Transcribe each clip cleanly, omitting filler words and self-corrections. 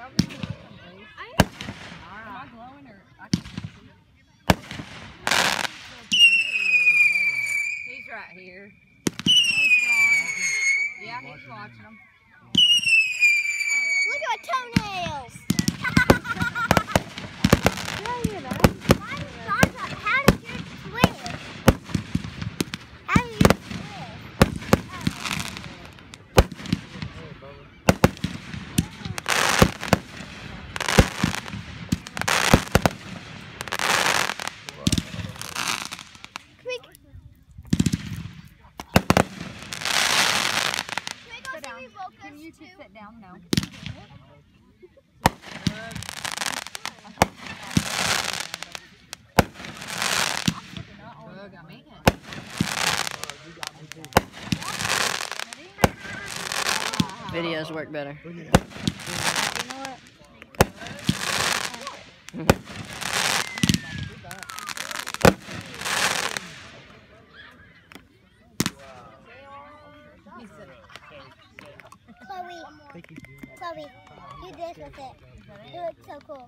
He's right here. Yeah, he's watching them. Look at my toenails. How did you twist? How did you twist? Can you two sit down? No. Videos work better. Chloe, do this with it. It looks so cool.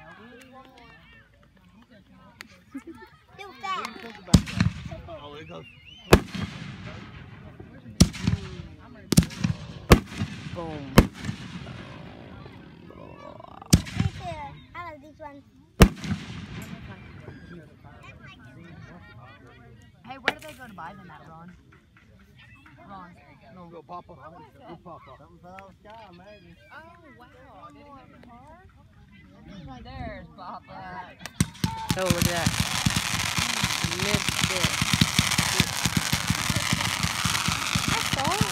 Do that. So cool. Oh, it goes. Boom. Me too. I love these ones. Hey, where do they go to buy them at, Ron? Ron. No, go Papa. Go Papa. Something fell out of the sky, maybe. Oh, wow. Did he have a car? There's Papa. Oh, look at that. Missed it. That's all.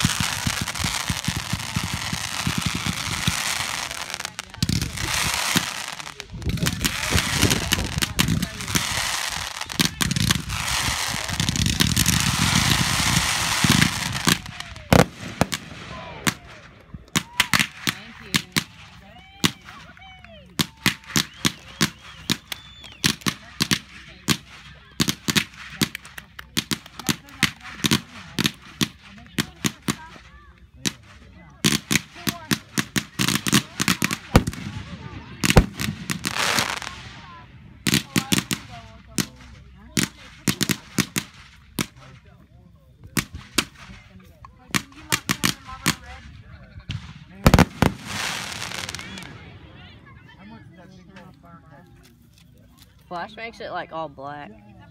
Flash makes it like all black.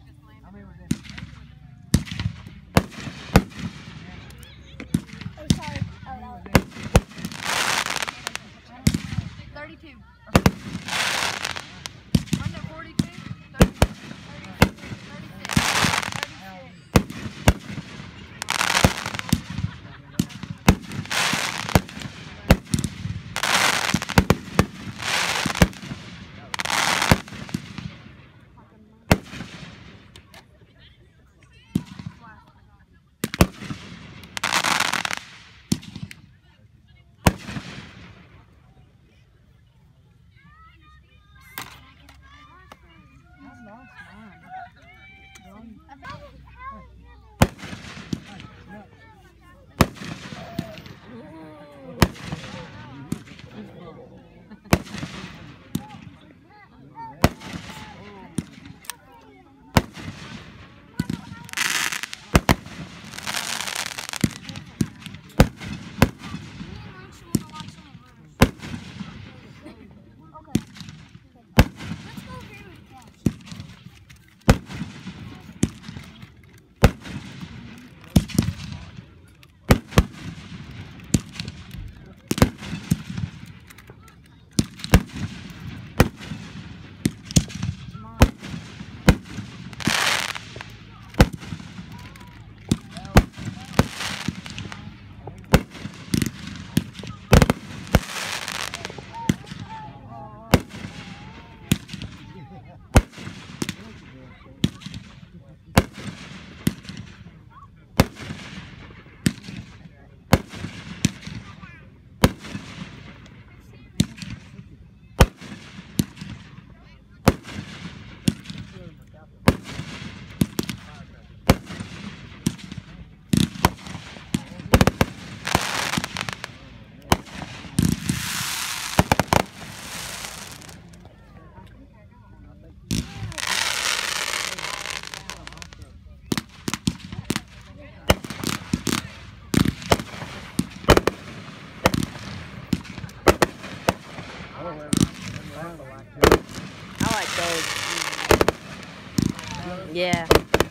Oh, sorry. Oh, no. 32. Wasn't it 42? 36. 36. I like those. Yeah.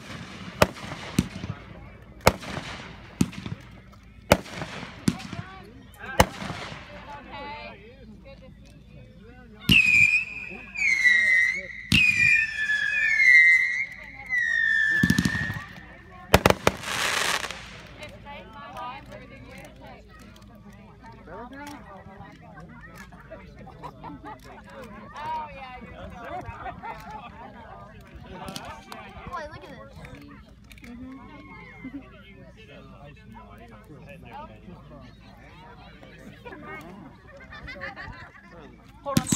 Boy, look at this. Hold on,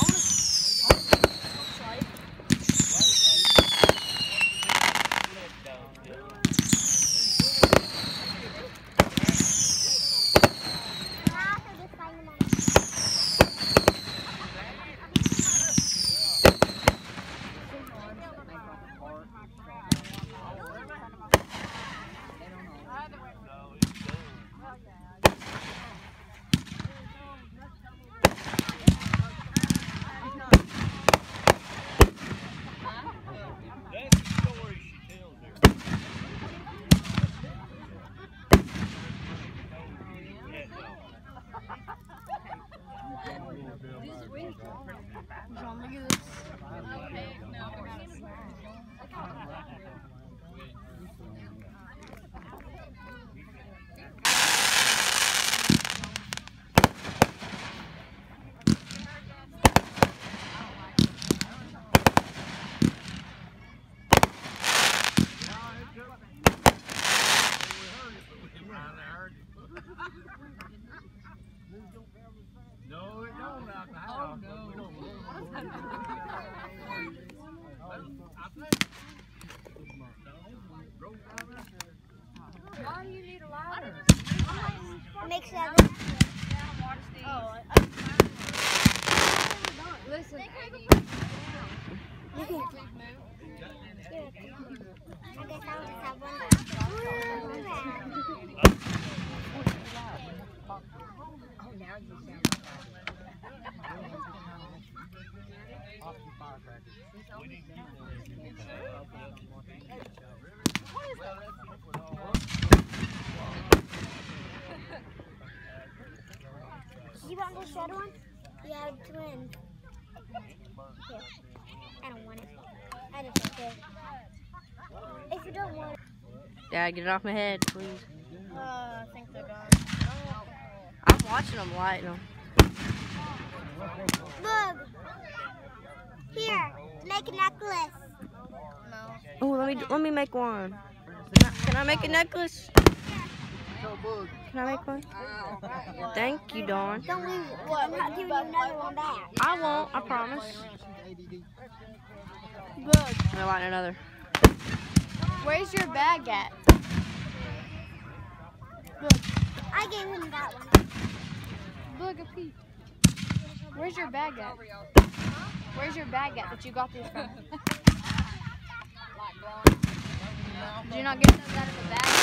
John, look at this. No, it don't out the house. Oh, no. Why do you need a ladder? Make 7. Oh, listen. I guess I'll just have one. You want this red one? Yeah, twins. Here. I don't want it. I just don't care. If you don't want it. Dad, get it off my head, please. I think they're done. I'm watching them lighting them. Look. Here. Make a necklace. No. Oh, let me make one. Can I make a necklace? Can I make one? Thank you, Dawn. Don't lose it. I'm not giving you another one back. I won't, I promise. Look, I'm gonna light another. where's your bag at? I gave him that one. Look, a peek. Where's your bag at? Where's your bag at that you got these from? Did you not get those out of the bag?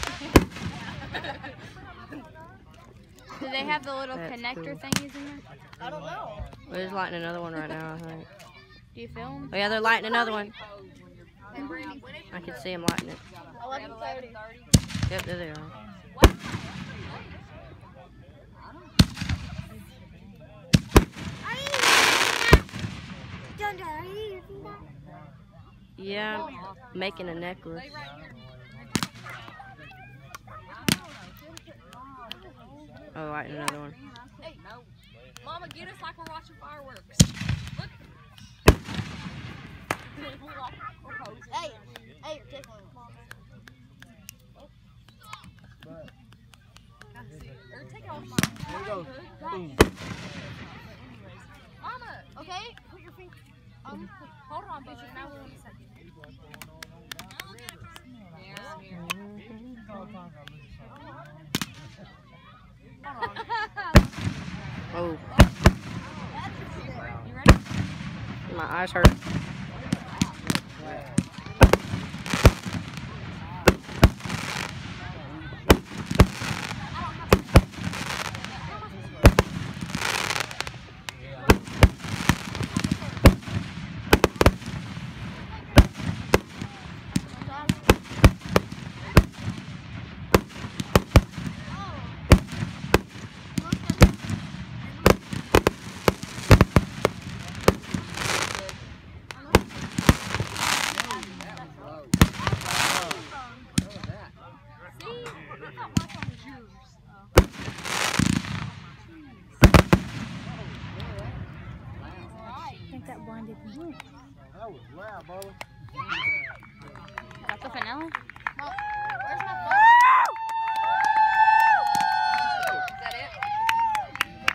Do they have the little That's connector cool. thingies in there? I don't know. We're just lighting another one right now, I think. Do you film? Oh yeah, they're lighting another one. I can see them lighting it. 11:30. Yep, there they are. Are you using that? John, are you using that? Yeah, I'm making a necklace. Oh, lighting another one. Hey, no. Mama, get us like we're watching fireworks. Look. Hey, hey, you're tickling. Or take it off my There you go. Boom. Mama, okay? Put your finger. Hold on, bitch. Now we're on the second. Oh, You ready? my eyes hurt. That was loud, brother. Got the vanilla? Where's my phone?